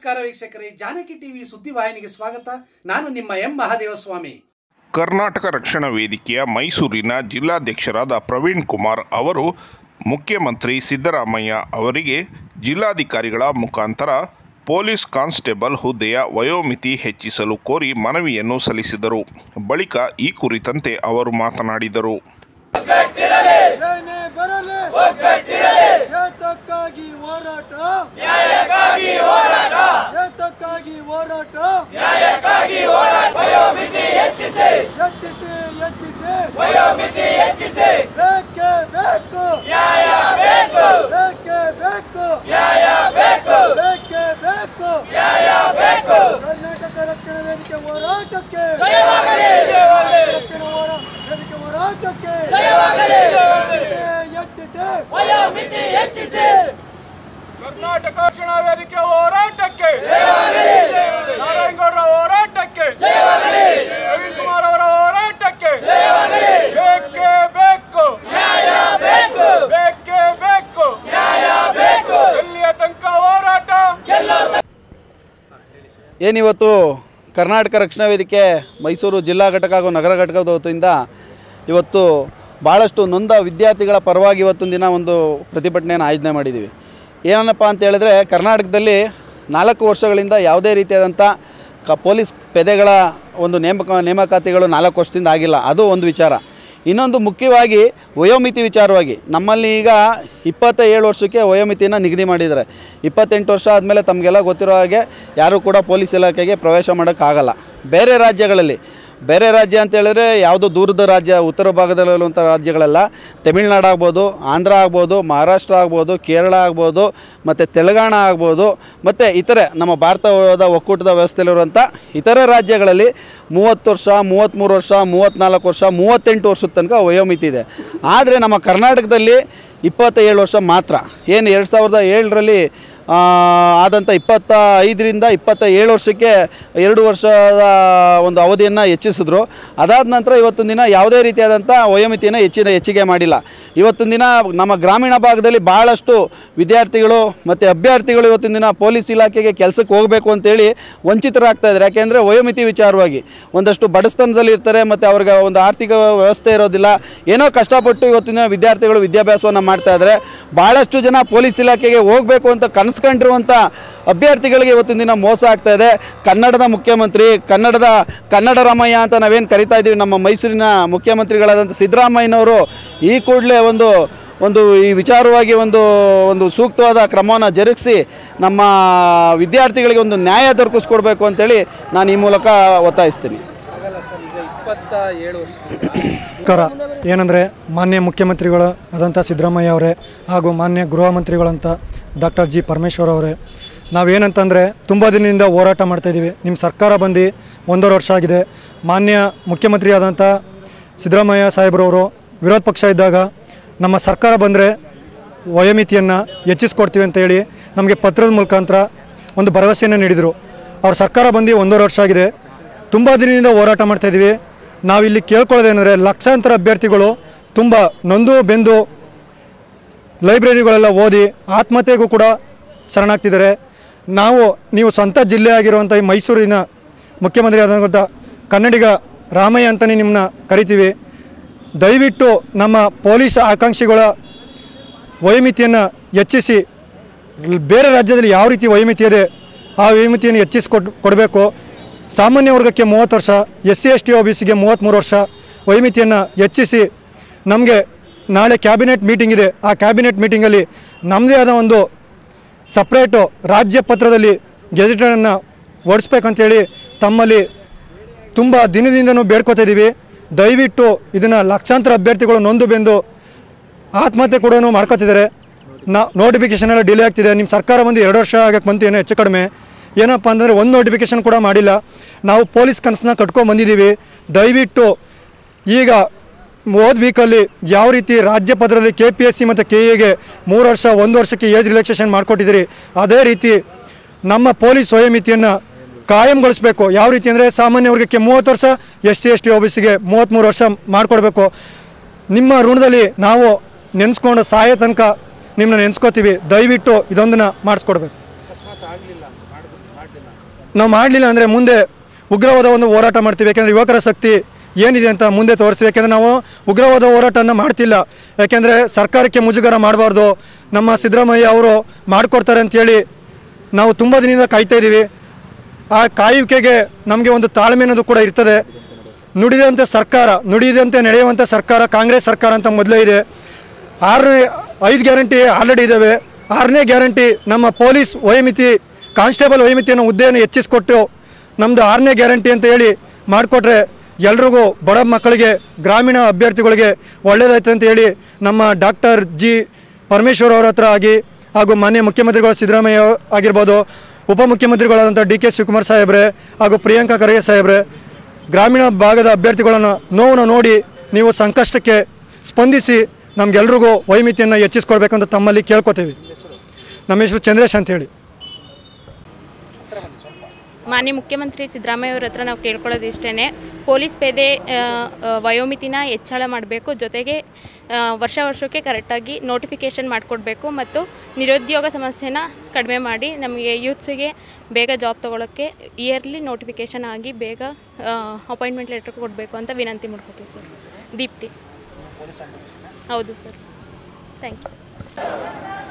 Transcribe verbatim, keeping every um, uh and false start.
ನಮಸ್ಕಾರ ವೀಕ್ಷಕರೇ, ಜಾನಕಿ ಟಿವಿ ಸುದ್ದಿವಾಹಿನಿಗೆ ಸ್ವಾಗತ. ನಾನು ನಿಮ್ಮ ಎಂ ಮಹಾದೇವಸ್ವಾಮಿ. ಕರ್ನಾಟಕ ರಕ್ಷಣಾ ವೇದಿಕೆಯ ಮೈಸೂರಿನ ಜಿಲ್ಲಾಧ್ಯಕ್ಷರಾದ ಪ್ರವೀಣ್ ಕುಮಾರ್ ಅವರು ಮುಖ್ಯಮಂತ್ರಿ ಸಿದ್ದರಾಮಯ್ಯ ಅವರಿಗೆ ಜಿಲ್ಲಾಧಿಕಾರಿಗಳ ಮುಖಾಂತರ ಪೊಲೀಸ್ ಕಾನ್ಸ್ಟೇಬಲ್ ಹುದ್ದೆಯ ವಯೋಮಿತಿ ಹೆಚ್ಚಿಸಲು ಕೋರಿ ಮನವಿಯನ್ನು ಸಲ್ಲಿಸಿದರು. ಬಳಿಕ ಈ ಕುರಿತಂತೆ ಅವರು ಮಾತನಾಡಿದರು. ಕರ್ನಾಟಕ ರಕ್ಷಣಾ ವೇದಿಕೆ ಹೋರಾಟಕ್ಕೆ ಕರ್ನಾಟಕ ರಕ್ಷಣಾ ವೇದಿಕೆ ಹೋರಾಟಕ್ಕೆ ನಾರಾಯಣಗೌಡರ ಹೋರಾಟಕ್ಕೆ ಪ್ರವೀಣ್ ಕುಮಾರ್ ಅವರ ಹೋರಾಟಕ್ಕೆ ಬೇಕೇ ಬೇಕು ಬೇಕೇ ಬೇಕು ಎಲ್ಲಿಯ ತನಕ ಹೋರಾಟ. ಏನಿವತ್ತು ಕರ್ನಾಟಕ ರಕ್ಷಣಾ ವೇದಿಕೆ ಮೈಸೂರು ಜಿಲ್ಲಾ ಘಟಕ ಹಾಗೂ ನಗರ ಘಟಕದ ವತಿಯಿಂದ ಇವತ್ತು ಭಾಳಷ್ಟು ನೊಂದ ವಿದ್ಯಾರ್ಥಿಗಳ ಪರವಾಗಿ ಇವತ್ತೊಂದು ದಿನ ಒಂದು ಪ್ರತಿಭಟನೆಯನ್ನು ಆಯೋಜನೆ ಮಾಡಿದ್ದೀವಿ. ಏನಪ್ಪ ಅಂತ ಹೇಳಿದ್ರೆ, ಕರ್ನಾಟಕದಲ್ಲಿ ನಾಲ್ಕು ವರ್ಷಗಳಿಂದ ಯಾವುದೇ ರೀತಿಯಾದಂಥ ಕ ಪೊಲೀಸ್ ಪೇದೆಗಳ ಒಂದು ನೇಮಕ ನೇಮಕಾತಿಗಳು ನಾಲ್ಕು ವರ್ಷದಿಂದ ಆಗಿಲ್ಲ. ಅದು ಒಂದು ವಿಚಾರ. ಇನ್ನೊಂದು ಮುಖ್ಯವಾಗಿ ವಯೋಮಿತಿ ವಿಚಾರವಾಗಿ ನಮ್ಮಲ್ಲಿ ಈಗ ಇಪ್ಪತ್ತ ಏಳು ವರ್ಷಕ್ಕೆ ವಯೋಮಿತಿಯನ್ನು ನಿಗದಿ ಮಾಡಿದ್ದಾರೆ. ಇಪ್ಪತ್ತೆಂಟು ವರ್ಷ ಆದಮೇಲೆ ತಮಗೆಲ್ಲ ಗೊತ್ತಿರೋ ಹಾಗೆ ಯಾರೂ ಕೂಡ ಪೊಲೀಸ್ ಇಲಾಖೆಗೆ ಪ್ರವೇಶ ಮಾಡೋಕ್ಕಾಗಲ್ಲ. ಬೇರೆ ರಾಜ್ಯಗಳಲ್ಲಿ ಬೇರೆ ರಾಜ್ಯ ಅಂತ ಹೇಳಿದ್ರೆ ಯಾವುದೋ ದೂರದ ರಾಜ್ಯ, ಉತ್ತರ ಭಾಗದಲ್ಲಿರುವಂಥ ರಾಜ್ಯಗಳೆಲ್ಲ ತಮಿಳ್ನಾಡು ಆಗ್ಬೋದು, ಆಂಧ್ರ ಆಗ್ಬೋದು, ಮಹಾರಾಷ್ಟ್ರ ಆಗ್ಬೋದು, ಕೇರಳ ಆಗ್ಬೋದು, ಮತ್ತು ತೆಲಂಗಾಣ ಆಗ್ಬೋದು, ಮತ್ತು ಇತರೆ ನಮ್ಮ ಭಾರತದ ಒಕ್ಕೂಟದ ವ್ಯವಸ್ಥೆಯಲ್ಲಿರುವಂಥ ಇತರೆ ರಾಜ್ಯಗಳಲ್ಲಿ ಮೂವತ್ತು ವರ್ಷ, ಮೂವತ್ತ್ಮೂರು ವರ್ಷ, ಮೂವತ್ತ್ನಾಲ್ಕು ವರ್ಷ, ಮೂವತ್ತೆಂಟು ವರ್ಷದ ತನಕ ವಯೋಮಿತಿ ಇದೆ. ಆದರೆ ನಮ್ಮ ಕರ್ನಾಟಕದಲ್ಲಿ ಇಪ್ಪತ್ತ ಏಳು ವರ್ಷ ಮಾತ್ರ. ಏನು ಎರಡು ಸಾವಿರದ ಏಳರಲ್ಲಿ ಆದಂಥ ಇಪ್ಪತ್ತ ಐದರಿಂದ ಇಪ್ಪತ್ತ ಏಳು ವರ್ಷಕ್ಕೆ ಎರಡು ವರ್ಷದ ಒಂದು ಅವಧಿಯನ್ನು ಹೆಚ್ಚಿಸಿದ್ರು. ಅದಾದ ನಂತರ ಇವತ್ತೊಂದು ದಿನ ಯಾವುದೇ ರೀತಿಯಾದಂಥ ವಯೋಮಿತಿಯನ್ನು ಹೆಚ್ಚಿನ ಹೆಚ್ಚಿಗೆ ಮಾಡಿಲ್ಲ. ಇವತ್ತೊಂದು ದಿನ ನಮ್ಮ ಗ್ರಾಮೀಣ ಭಾಗದಲ್ಲಿ ಭಾಳಷ್ಟು ವಿದ್ಯಾರ್ಥಿಗಳು ಮತ್ತು ಅಭ್ಯರ್ಥಿಗಳು ಇವತ್ತಿನ ದಿನ ಪೊಲೀಸ್ ಇಲಾಖೆಗೆ ಕೆಲಸಕ್ಕೆ ಹೋಗಬೇಕು ಅಂತೇಳಿ ವಂಚಿತರಾಗ್ತಾಯಿದ್ದಾರೆ. ಯಾಕೆಂದರೆ ವಯೋಮಿತಿ ವಿಚಾರವಾಗಿ ಒಂದಷ್ಟು ಬಡಸ್ತನದಲ್ಲಿ ಇರ್ತಾರೆ ಮತ್ತು ಅವ್ರಿಗೆ ಒಂದು ಆರ್ಥಿಕ ವ್ಯವಸ್ಥೆ ಇರೋದಿಲ್ಲ. ಏನೋ ಕಷ್ಟಪಟ್ಟು ಇವತ್ತಿನ ವಿದ್ಯಾರ್ಥಿಗಳು ವಿದ್ಯಾಭ್ಯಾಸವನ್ನು ಮಾಡ್ತಾಯಿದ್ದಾರೆ. ಭಾಳಷ್ಟು ಜನ ಪೊಲೀಸ್ ಇಲಾಖೆಗೆ ಹೋಗಬೇಕು ಅಂತ ಕನಸ್ಕೊಂಡಿರುವಂಥ ಅಭ್ಯರ್ಥಿಗಳಿಗೆ ಇವತ್ತಿನ ದಿನ ಮೋಸ ಆಗ್ತಾಯಿದೆ. ಕನ್ನಡದ ಮುಖ್ಯಮಂತ್ರಿ, ಕನ್ನಡದ ಕನ್ನಡ ರಾಮಯ್ಯ ಅಂತ ನಾವೇನು ಕರಿತಾ ಇದ್ದೀವಿ, ನಮ್ಮ ಮೈಸೂರಿನ ಮುಖ್ಯಮಂತ್ರಿಗಳಾದಂಥ ಸಿದ್ದರಾಮಯ್ಯನವರು ಈ ಕೂಡಲೇ ಒಂದು ಒಂದು ಈ ವಿಚಾರವಾಗಿ ಒಂದು ಒಂದು ಸೂಕ್ತವಾದ ಕ್ರಮವನ್ನು ಜರುಗಿಸಿ ನಮ್ಮ ವಿದ್ಯಾರ್ಥಿಗಳಿಗೆ ಒಂದು ನ್ಯಾಯ ದೊರಕಿಸ್ಕೊಡ್ಬೇಕು ಅಂತೇಳಿ ನಾನು ಈ ಮೂಲಕ ಒತ್ತಾಯಿಸ್ತೀನಿ. ಕರ ಏನಂದರೆ ಮಾನ್ಯ ಮುಖ್ಯಮಂತ್ರಿಗಳು ಆದಂಥ ಸಿದ್ದರಾಮಯ್ಯ ಅವರೇ ಹಾಗೂ ಮಾನ್ಯ ಗೃಹ ಮಂತ್ರಿಗಳಂತ ಡಾಕ್ಟರ್ ಜಿ ಪರಮೇಶ್ವರ್ ಅವರೇ, ನಾವೇನಂತಂದರೆ ತುಂಬ ದಿನದಿಂದ ಹೋರಾಟ ಮಾಡ್ತಾಯಿದ್ದೀವಿ. ನಿಮ್ಮ ಸರ್ಕಾರ ಬಂದು ಒಂದೂವರೆ ವರ್ಷ ಆಗಿದೆ. ಮಾನ್ಯ ಮುಖ್ಯಮಂತ್ರಿ ಆದಂಥ ಸಿದ್ದರಾಮಯ್ಯ ಸಾಹೇಬ್ರವರು ವಿರೋಧ ಪಕ್ಷ ಇದ್ದಾಗ ನಮ್ಮ ಸರ್ಕಾರ ಬಂದರೆ ವಯೋಮಿತಿಯನ್ನು ಹೆಚ್ಚಿಸ್ಕೊಡ್ತೀವಿ ಅಂತೇಳಿ ನಮಗೆ ಪತ್ರದ ಮುಖಾಂತರ ಒಂದು ಭರವಸೆಯನ್ನು ನೀಡಿದರು. ಅವ್ರ ಸರ್ಕಾರ ಬಂದು ಒಂದೂವರೆ ವರ್ಷ ಆಗಿದೆ. ತುಂಬ ದಿನದಿಂದ ಹೋರಾಟ ಮಾಡ್ತಾಯಿದ್ದೀವಿ. ನಾವಿಲ್ಲಿ ಕೇಳ್ಕೊಳ್ಳೋದೇನೆಂದರೆ, ಲಕ್ಷಾಂತರ ಅಭ್ಯರ್ಥಿಗಳು ತುಂಬ ನೊಂದು ಬೆಂದು ಲೈಬ್ರರಿಗಳೆಲ್ಲ ಓದಿ ಆತ್ಮಹತ್ಯೆಗೂ ಕೂಡ ಶರಣಾಗ್ತಿದ್ದಾರೆ. ನಾವು ನೀವು ಸ್ವಂತ ಜಿಲ್ಲೆ ಆಗಿರುವಂಥ ಈ ಮೈಸೂರಿನ ಮುಖ್ಯಮಂತ್ರಿ ಆದಂಥ ಕನ್ನಡಿಗ ರಾಮಯ್ಯ ಅಂತಲೇ ನಿಮ್ಮನ್ನ ಕರಿತೀವಿ. ದಯವಿಟ್ಟು ನಮ್ಮ ಪೊಲೀಸ್ ಆಕಾಂಕ್ಷಿಗಳ ವಯೋಮಿತಿಯನ್ನು ಹೆಚ್ಚಿಸಿ, ಬೇರೆ ರಾಜ್ಯದಲ್ಲಿ ಯಾವ ರೀತಿ ವಯೋಮಿತಿ ಇದೆ ಆ ವಯೋಮಿತಿಯನ್ನು ಹೆಚ್ಚಿಸಿಕೊಟ್ಟು ಕೊಡಬೇಕು. ಸಾಮಾನ್ಯ ವರ್ಗಕ್ಕೆ ಮೂವತ್ತು ವರ್ಷ, S C S T O B ಸಿಗೆ ಮೂವತ್ತ್ಮೂರು ವರ್ಷ ವಯೋಮಿತಿಯನ್ನು ಹೆಚ್ಚಿಸಿ, ನಮಗೆ ನಾಳೆ ಕ್ಯಾಬಿನೆಟ್ ಮೀಟಿಂಗ್ ಇದೆ. ಆ ಕ್ಯಾಬಿನೆಟ್ ಮೀಟಿಂಗಲ್ಲಿ ನಮ್ಮದೇ ಆದ ಒಂದು ಸಪ್ರೇಟು ರಾಜ್ಯ ಪತ್ರದಲ್ಲಿ ಗೆಜೆಟನ್ನು ಹೊರಡಿಸ್ಬೇಕಂತೇಳಿ ತಮ್ಮಲ್ಲಿ ತುಂಬ ದಿನದಿಂದನೂ ಬೇಡ್ಕೊತಿದ್ದೀವಿ. ದಯವಿಟ್ಟು ಇದನ್ನು ಲಕ್ಷಾಂತರ ಅಭ್ಯರ್ಥಿಗಳು ನೊಂದು ಬೆಂದು ಆತ್ಮಹತ್ಯೆ ಕೂಡ ಮಾಡ್ಕೊತಿದ್ದಾರೆ. ನಾ ನೋಟಿಫಿಕೇಷನ್ ಎಲ್ಲ ಡಿಲೇ ಆಗ್ತಿದೆ. ನಿಮ್ಮ ಸರ್ಕಾರ ಬಂದು ಎರಡು ವರ್ಷ ಆಗಕ್ಕೆ ಬಂತು, ಏನೋ ಹೆಚ್ಚು ಕಡಿಮೆ. ಏನಪ್ಪ ಅಂತಂದರೆ ಒಂದು ನೋಟಿಫಿಕೇಷನ್ ಕೂಡ ಮಾಡಿಲ್ಲ. ನಾವು ಪೊಲೀಸ್ ಕನಸನ್ನ ಕಟ್ಕೊಂಡು ಬಂದಿದ್ದೀವಿ. ದಯವಿಟ್ಟು ಈಗ ಹೋದ ವೀಕಲ್ಲಿ ಯಾವ ರೀತಿ ರಾಜ್ಯ ಪತ್ರದಲ್ಲಿ ಕೆ ಪಿ ಎಸ್ ಸಿ ಮತ್ತು ಕೆ ಎಗೆ ಮೂರು ವರ್ಷ ಒಂದು ವರ್ಷಕ್ಕೆ ಏಜ್ ರಿಲ್ಯಾಕ್ಸೇಷನ್ ಮಾಡಿಕೊಟ್ಟಿದ್ದೀರಿ, ಅದೇ ರೀತಿ ನಮ್ಮ ಪೊಲೀಸ್ ವಯೋಮಿತಿಯನ್ನು ಕಾಯಂಗೊಳಿಸಬೇಕು. ಯಾವ ರೀತಿ ಅಂದರೆ ಸಾಮಾನ್ಯ ವರ್ಗಕ್ಕೆ ಮೂವತ್ತು ವರ್ಷ, S C S T O B ಸಿಗೆ ಮೂವತ್ತ್ಮೂರು ವರ್ಷ ಮಾಡಿಕೊಡ್ಬೇಕು. ನಿಮ್ಮ ಋಣದಲ್ಲಿ ನಾವು ನೆನೆಸ್ಕೊಂಡು ಸಾಯೋ ತನಕ ನಿಮ್ಮನ್ನ ನೆನೆಸ್ಕೋತೀವಿ. ದಯವಿಟ್ಟು ಇದೊಂದನ್ನು ಮಾಡಿಸ್ಕೊಡ್ಬೇಕು. ನಾವು ಮಾಡಲಿಲ್ಲ ಅಂದರೆ ಮುಂದೆ ಉಗ್ರವಾದ ಒಂದು ಹೋರಾಟ ಮಾಡ್ತೀವಿ. ಯಾಕೆಂದರೆ ಯುವಕರ ಶಕ್ತಿ ಏನಿದೆ ಅಂತ ಮುಂದೆ ತೋರಿಸ್ತೀವಿ. ಯಾಕೆಂದರೆ ನಾವು ಉಗ್ರವಾದ ಹೋರಾಟನ ಮಾಡ್ತಿಲ್ಲ. ಯಾಕೆಂದರೆ ಸರ್ಕಾರಕ್ಕೆ ಮುಜುಗರ ಮಾಡಬಾರ್ದು, ನಮ್ಮ ಸಿದ್ದರಾಮಯ್ಯ ಅವರು ಮಾಡಿಕೊಡ್ತಾರೆ ಅಂಥೇಳಿ ನಾವು ತುಂಬ ದಿನದಿಂದ ಕಾಯ್ತಾ ಇದ್ದೀವಿ. ಆ ಕಾಯುವಿಕೆಗೆ ನಮಗೆ ಒಂದು ತಾಳ್ಮೆ ಅನ್ನೋದು ಕೂಡ ಇರ್ತದೆ. ನುಡಿದಂತೆ ಸರ್ಕಾರ ನುಡಿದಂತೆ ನಡೆಯುವಂಥ ಸರ್ಕಾರ ಕಾಂಗ್ರೆಸ್ ಸರ್ಕಾರ ಅಂತ ಮೊದಲೇ ಇದೆ. ಆರನೇ ಐದು ಗ್ಯಾರಂಟಿ ಆಲ್ರೆಡಿ ಇದ್ದಾವೆ. ಆರನೇ ಗ್ಯಾರಂಟಿ ನಮ್ಮ ಪೊಲೀಸ್ ವಯೋಮಿತಿ ಕಾನ್ಸ್ಟೇಬಲ್ ವಯೋಮಿತಿಯನ್ನು ಹುದ್ದೆಯನ್ನು ಹೆಚ್ಚಿಸಿಕೊಟ್ಟು ನಮ್ಮದು ಆರನೇ ಗ್ಯಾರಂಟಿ ಅಂತ ಹೇಳಿ ಮಾಡಿಕೊಟ್ರೆ ಎಲ್ರಿಗೂ ಬಡ ಮಕ್ಕಳಿಗೆ ಗ್ರಾಮೀಣ ಅಭ್ಯರ್ಥಿಗಳಿಗೆ ಒಳ್ಳೆಯದಾಯ್ತು ಅಂತ ಹೇಳಿ ನಮ್ಮ ಡಾಕ್ಟರ್ ಜಿ ಪರಮೇಶ್ವರ್ ಅವರ ಹತ್ರ ಆಗಿ ಹಾಗೂ ಮಾನ್ಯ ಮುಖ್ಯಮಂತ್ರಿಗಳು ಸಿದ್ದರಾಮಯ್ಯ ಆಗಿರ್ಬೋದು, ಉಪಮುಖ್ಯಮಂತ್ರಿಗಳಾದಂಥ ಡಿ ಕೆ ಶಿವಕುಮಾರ್ ಸಾಹೇಬ್ರೆ ಹಾಗೂ ಪ್ರಿಯಾಂಕಾ ಖರ್ಗೆ ಸಾಹೇಬ್ರೆ ಗ್ರಾಮೀಣ ಭಾಗದ ಅಭ್ಯರ್ಥಿಗಳನ್ನು ನೋವನ್ನು ನೋಡಿ ನೀವು ಸಂಕಷ್ಟಕ್ಕೆ ಸ್ಪಂದಿಸಿ ನಮಗೆಲ್ರಿಗೂ ವೈಮಿತಿಯನ್ನು ಹೆಚ್ಚಿಸ್ಕೊಳ್ಬೇಕು ಅಂತ ತಮ್ಮಲ್ಲಿ ಕೇಳ್ಕೊತೀವಿ. ನಮ್ಮ ಹೆಸರು ಚಂದ್ರೇಶ್ ಅಂತೇಳಿ. ಮಾನ್ಯ ಮುಖ್ಯಮಂತ್ರಿ ಸಿದ್ದರಾಮಯ್ಯ ಅವ್ರ ಹತ್ರ ನಾವು ಕೇಳ್ಕೊಳ್ಳೋದು ಇಷ್ಟೇ, ಪೊಲೀಸ್ ಪೇದೆ ವಯೋಮಿತಿನ ಹೆಚ್ಚಳ ಮಾಡಬೇಕು, ಜೊತೆಗೆ ವರ್ಷ ವರ್ಷಕ್ಕೆ ಕರೆಕ್ಟಾಗಿ ನೋಟಿಫಿಕೇಷನ್ ಮಾಡಿಕೊಡ್ಬೇಕು ಮತ್ತು ನಿರುದ್ಯೋಗ ಸಮಸ್ಯೆನ ಕಡಿಮೆ ಮಾಡಿ ನಮಗೆ ಯೂತ್ಸಿಗೆ ಬೇಗ ಜಾಬ್ ತೊಗೊಳಕ್ಕೆ ಇಯರ್ಲಿ ನೋಟಿಫಿಕೇಷನ್ ಆಗಿ ಬೇಗ ಅಪಾಯಿಂಟ್ಮೆಂಟ್ ಲೆಟರ್ ಕೊಡಬೇಕು ಅಂತ ವಿನಂತಿ ಮಾಡ್ಕೊತೀವಿ ಸರ್. ದೀಪ್ತಿ. ಹೌದು ಸರ್. Thank you.